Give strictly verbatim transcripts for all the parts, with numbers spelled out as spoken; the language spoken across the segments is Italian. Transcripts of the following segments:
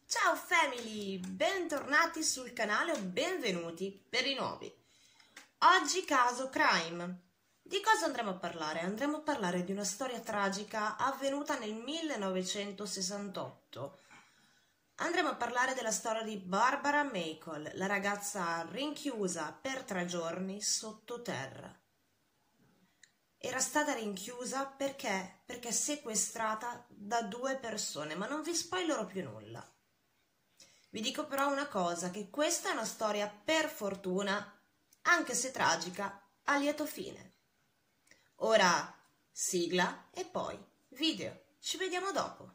Ciao family, bentornati sul canale o benvenuti per i nuovi. Oggi caso crime. Di cosa andremo a parlare? Andremo a parlare di una storia tragica avvenuta nel millenovecentosessantotto. Andremo a parlare della storia di Barbara Mackle, la ragazza rinchiusa per tre giorni sottoterra. Era stata rinchiusa perché? Perché sequestrata da due persone, ma non vi spoilerò più nulla. Vi dico però una cosa, che questa è una storia per fortuna, anche se tragica, a lieto fine. Ora sigla e poi video. Ci vediamo dopo.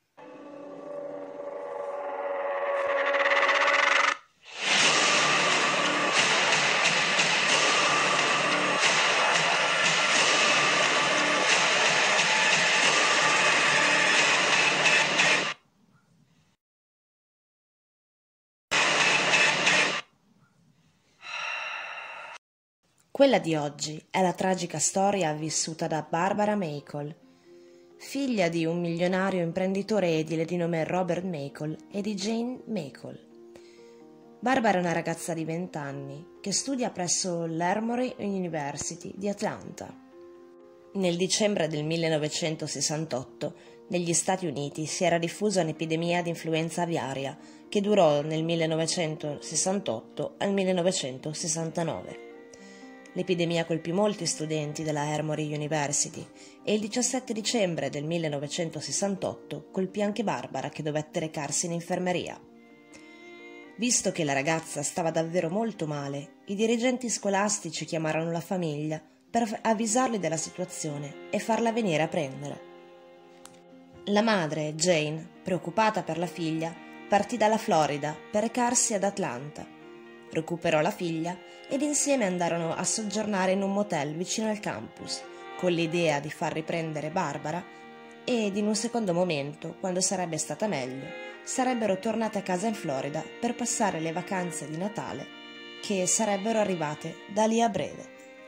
Quella di oggi è la tragica storia vissuta da Barbara Mackle, figlia di un milionario imprenditore edile di nome Robert Mackle e di Jane Mackle. Barbara è una ragazza di venti anni che studia presso l'Emory University di Atlanta. Nel dicembre del millenovecentosessantotto negli Stati Uniti si era diffusa un'epidemia di influenza aviaria che durò nel millenovecentosessantotto al millenovecentosessantanove. L'epidemia colpì molti studenti della Emory University e il diciassette dicembre del millenovecentosessantotto colpì anche Barbara, che dovette recarsi in infermeria. Visto che la ragazza stava davvero molto male, i dirigenti scolastici chiamarono la famiglia per avvisarli della situazione e farla venire a prendere. La madre, Jane, preoccupata per la figlia, partì dalla Florida per recarsi ad Atlanta. Recuperò la figlia ed insieme andarono a soggiornare in un motel vicino al campus, con l'idea di far riprendere Barbara ed in un secondo momento, quando sarebbe stata meglio, sarebbero tornate a casa in Florida per passare le vacanze di Natale, che sarebbero arrivate da lì a breve.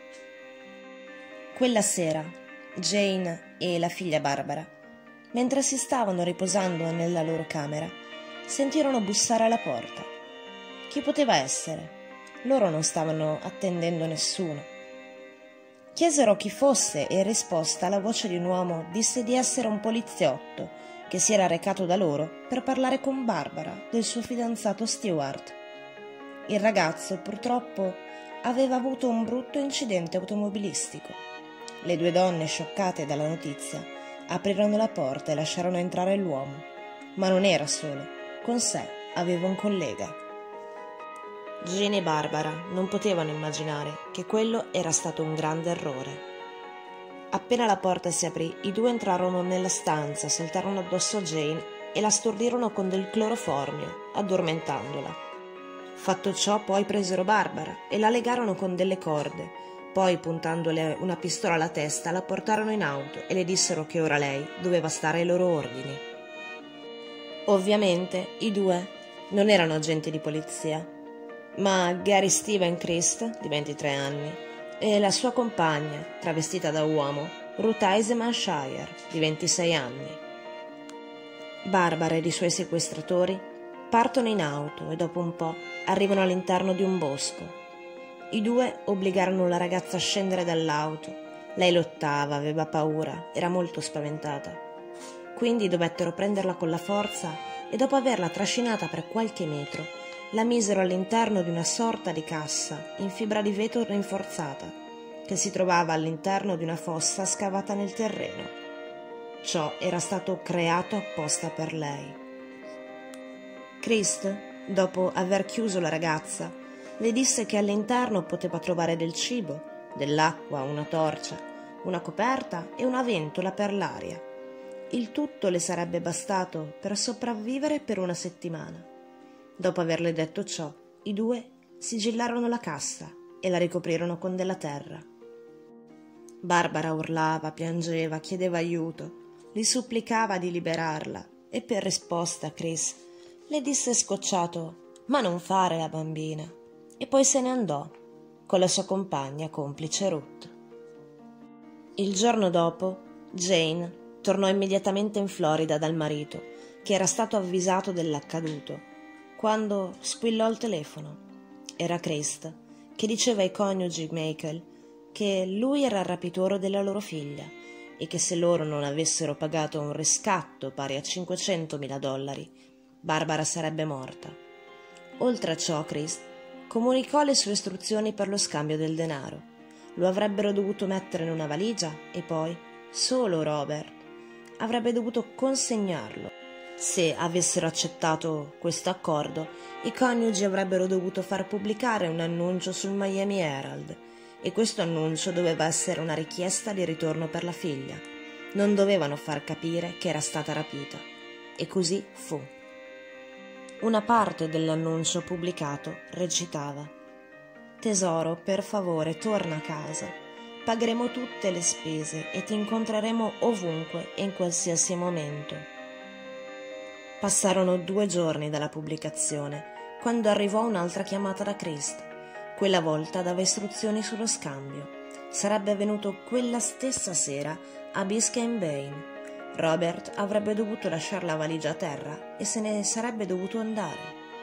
Quella sera, Jane e la figlia Barbara, mentre si stavano riposando nella loro camera, sentirono bussare alla porta. Chi poteva essere? Loro non stavano attendendo nessuno. Chiesero chi fosse e in risposta la voce di un uomo disse di essere un poliziotto che si era recato da loro per parlare con Barbara del suo fidanzato Stewart. Il ragazzo purtroppo aveva avuto un brutto incidente automobilistico. Le due donne, scioccate dalla notizia, aprirono la porta e lasciarono entrare l'uomo. Ma non era solo, con sé aveva un collega. Jane e Barbara non potevano immaginare che quello era stato un grande errore. Appena la porta si aprì, i due entrarono nella stanza, saltarono addosso a Jane e la stordirono con del cloroformio, addormentandola. Fatto ciò, poi presero Barbara e la legarono con delle corde, poi, puntandole una pistola alla testa, la portarono in auto e le dissero che ora lei doveva stare ai loro ordini. Ovviamente i due non erano agenti di polizia, ma Gary Steven Christ, di ventitré anni, e la sua compagna, travestita da uomo, Ruth Eisenman Shire, di ventisei anni. Barbara ed i suoi sequestratori partono in auto e dopo un po' arrivano all'interno di un bosco. I due obbligarono la ragazza a scendere dall'auto. Lei lottava, aveva paura, era molto spaventata. Quindi dovettero prenderla con la forza e dopo averla trascinata per qualche metro la misero all'interno di una sorta di cassa in fibra di vetro rinforzata che si trovava all'interno di una fossa scavata nel terreno. Ciò era stato creato apposta per lei. Christ, dopo aver chiuso la ragazza, le disse che all'interno poteva trovare del cibo, dell'acqua, una torcia, una coperta e una ventola per l'aria. Il tutto le sarebbe bastato per sopravvivere per una settimana. Dopo averle detto ciò, i due sigillarono la cassa e la ricoprirono con della terra. Barbara urlava, piangeva, chiedeva aiuto, li supplicava di liberarla e per risposta Chris le disse scocciato «Ma non fare la bambina» e poi se ne andò con la sua compagna complice Ruth. Il giorno dopo Jane tornò immediatamente in Florida dal marito che era stato avvisato dell'accaduto, quando squillò il telefono. Era Christ, che diceva ai coniugi Meikle che lui era il rapitore della loro figlia e che se loro non avessero pagato un riscatto pari a cinquecentomila dollari, Barbara sarebbe morta. Oltre a ciò, Christ comunicò le sue istruzioni per lo scambio del denaro. Lo avrebbero dovuto mettere in una valigia e poi solo Robert avrebbe dovuto consegnarlo. Se avessero accettato questo accordo, i coniugi avrebbero dovuto far pubblicare un annuncio sul Miami Herald e questo annuncio doveva essere una richiesta di ritorno per la figlia. Non dovevano far capire che era stata rapita. E così fu. Una parte dell'annuncio pubblicato recitava: «Tesoro, per favore, torna a casa. Pagheremo tutte le spese e ti incontreremo ovunque e in qualsiasi momento». Passarono due giorni dalla pubblicazione, quando arrivò un'altra chiamata da Christ. Quella volta dava istruzioni sullo scambio. Sarebbe avvenuto quella stessa sera a Biscayne Bay. Robert avrebbe dovuto lasciare la valigia a terra e se ne sarebbe dovuto andare.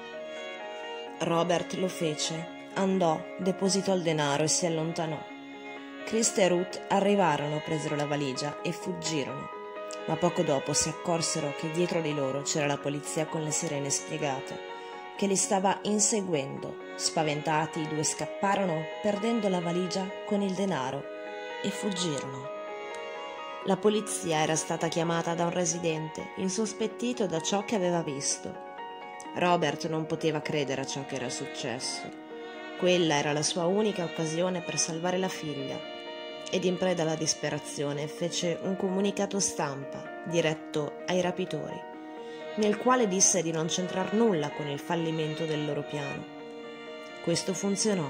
Robert lo fece, andò, depositò il denaro e si allontanò. Christ e Ruth arrivarono, presero la valigia e fuggirono, ma poco dopo si accorsero che dietro di loro c'era la polizia con le sirene spiegate, che li stava inseguendo. Spaventati, i due scapparono, perdendo la valigia con il denaro, e fuggirono. La polizia era stata chiamata da un residente, insospettito da ciò che aveva visto. Robert non poteva credere a ciò che era successo. Quella era la sua unica occasione per salvare la figlia, ed in preda alla disperazione fece un comunicato stampa diretto ai rapitori, nel quale disse di non c'entrar nulla con il fallimento del loro piano. Questo funzionò.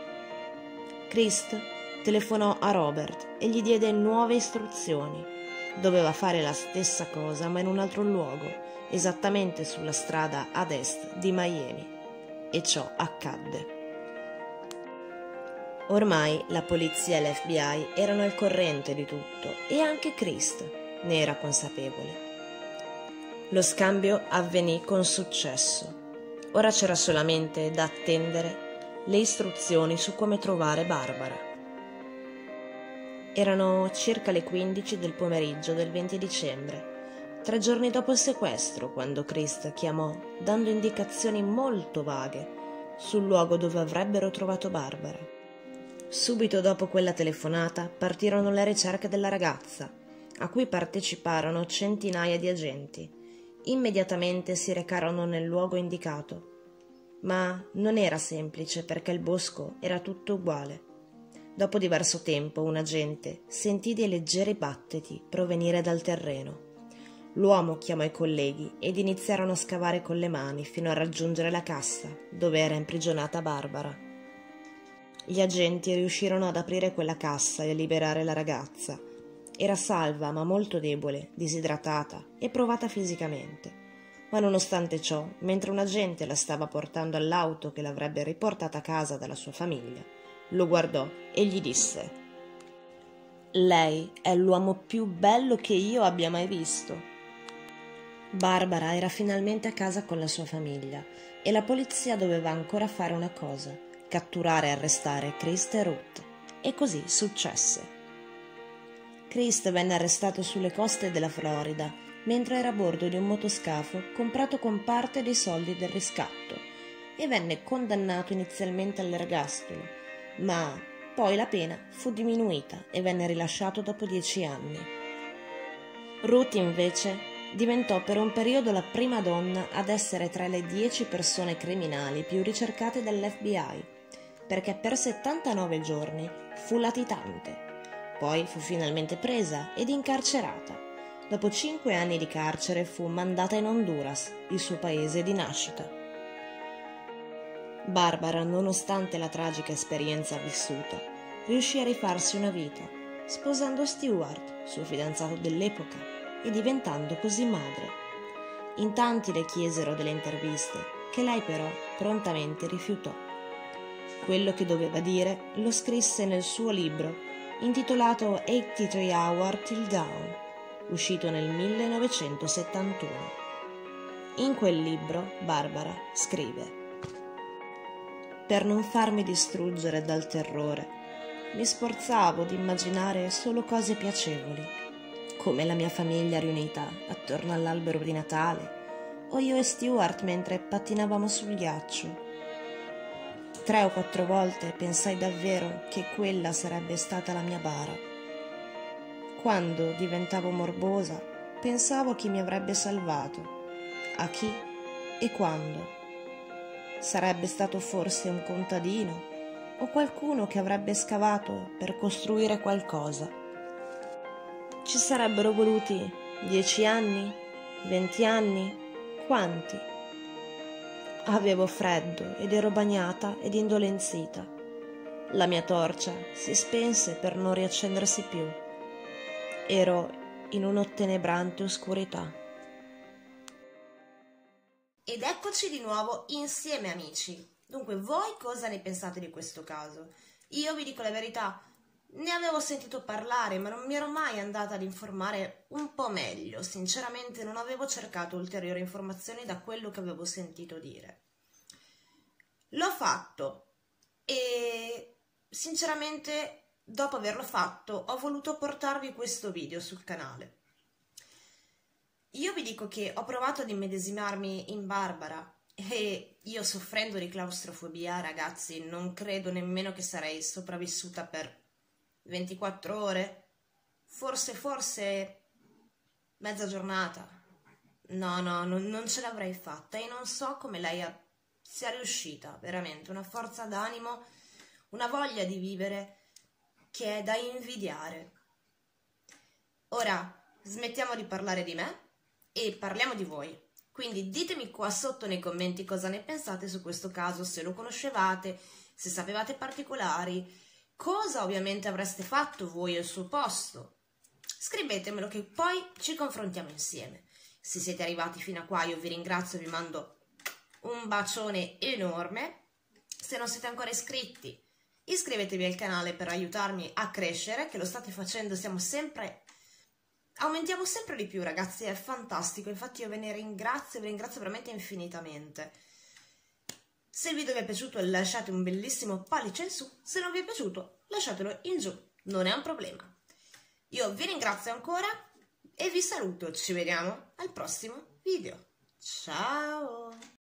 Christ telefonò a Robert e gli diede nuove istruzioni. Doveva fare la stessa cosa, ma in un altro luogo, esattamente sulla strada ad est di Miami. E ciò accadde. Ormai la polizia e l'F B I erano al corrente di tutto e anche Christ ne era consapevole. Lo scambio avvenì con successo. Ora c'era solamente da attendere le istruzioni su come trovare Barbara. Erano circa le quindici del pomeriggio del venti dicembre, tre giorni dopo il sequestro, quando Christ chiamò, dando indicazioni molto vaghe sul luogo dove avrebbero trovato Barbara. Subito dopo quella telefonata partirono le ricerche della ragazza, a cui parteciparono centinaia di agenti. Immediatamente si recarono nel luogo indicato, ma non era semplice perché il bosco era tutto uguale. Dopo diverso tempo un agente sentì dei leggeri battiti provenire dal terreno. L'uomo chiamò i colleghi ed iniziarono a scavare con le mani fino a raggiungere la cassa dove era imprigionata Barbara. Gli agenti riuscirono ad aprire quella cassa e a liberare la ragazza. Era salva ma molto debole, disidratata e provata fisicamente. Ma nonostante ciò, mentre un agente la stava portando all'auto che l'avrebbe riportata a casa dalla sua famiglia, lo guardò e gli disse: «Lei è l'uomo più bello che io abbia mai visto». Barbara era finalmente a casa con la sua famiglia e la polizia doveva ancora fare una cosa: catturare e arrestare Christ e Ruth. E così successe. Christ venne arrestato sulle coste della Florida mentre era a bordo di un motoscafo comprato con parte dei soldi del riscatto e venne condannato inizialmente all'ergastolo, ma poi la pena fu diminuita e venne rilasciato dopo dieci anni. Ruth invece diventò per un periodo la prima donna ad essere tra le dieci persone criminali più ricercate dall'F B I, perché per settantanove giorni fu latitante. Poi fu finalmente presa ed incarcerata. Dopo cinque anni di carcere fu mandata in Honduras, il suo paese di nascita. Barbara, nonostante la tragica esperienza vissuta, riuscì a rifarsi una vita, sposando Stewart, suo fidanzato dell'epoca, e diventando così madre. In tanti le chiesero delle interviste, che lei però prontamente rifiutò. Quello che doveva dire lo scrisse nel suo libro, intitolato ottantatré Hours Till Dawn, uscito nel millenovecentosettantuno. In quel libro Barbara scrive: per non farmi distruggere dal terrore, mi sforzavo di immaginare solo cose piacevoli, come la mia famiglia riunita attorno all'albero di Natale, o io e Stuart mentre pattinavamo sul ghiaccio. Tre o quattro volte pensai davvero che quella sarebbe stata la mia bara. Quando diventavo morbosa, pensavo a chi mi avrebbe salvato, a chi e quando. Sarebbe stato forse un contadino o qualcuno che avrebbe scavato per costruire qualcosa. Ci sarebbero voluti dieci anni, venti anni, quanti? Avevo freddo ed ero bagnata ed indolenzita. La mia torcia si spense per non riaccendersi più. Ero in un'ottenebrante oscurità. Ed eccoci di nuovo insieme, amici. Dunque, voi cosa ne pensate di questo caso? Io vi dico la verità, ne avevo sentito parlare, ma non mi ero mai andata ad informare un po' meglio. Sinceramente non avevo cercato ulteriori informazioni da quello che avevo sentito dire. L'ho fatto e sinceramente dopo averlo fatto ho voluto portarvi questo video sul canale. Io vi dico che ho provato ad immedesimarmi in Barbara e io, soffrendo di claustrofobia, ragazzi, non credo nemmeno che sarei sopravvissuta per ventiquattro ore, forse, forse mezza giornata. No, no, non, non ce l'avrei fatta e non so come lei ha, sia riuscita, veramente, una forza d'animo, una voglia di vivere che è da invidiare. Ora, smettiamo di parlare di me e parliamo di voi, quindi ditemi qua sotto nei commenti cosa ne pensate su questo caso, se lo conoscevate, se sapevate particolari, cosa ovviamente avreste fatto voi al suo posto. Scrivetemelo che poi ci confrontiamo insieme. Se siete arrivati fino a qua io vi ringrazio, vi mando un bacione enorme. Se non siete ancora iscritti, iscrivetevi al canale per aiutarmi a crescere, che lo state facendo, siamo sempre... aumentiamo sempre di più, ragazzi, è fantastico, infatti io ve ne ringrazio, vi ringrazio veramente infinitamente. Se il video vi è piaciuto lasciate un bellissimo pollice in su, se non vi è piaciuto lasciatelo in giù, non è un problema. Io vi ringrazio ancora e vi saluto, ci vediamo al prossimo video. Ciao!